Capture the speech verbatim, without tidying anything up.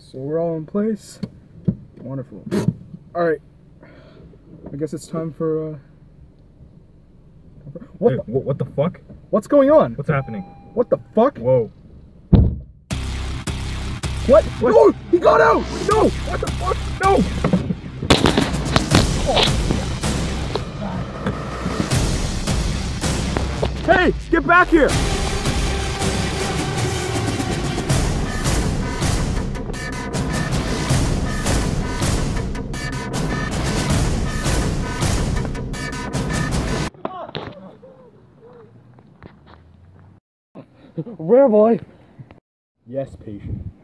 So we're all in place. Wonderful. Alright. I guess it's time for, uh... What, hey, the... what the fuck? What's going on? What's happening? What the fuck? Whoa. What? What? No! He got out! No! What the fuck? No! Hey! Get back here! Where, boy? Yes, patient.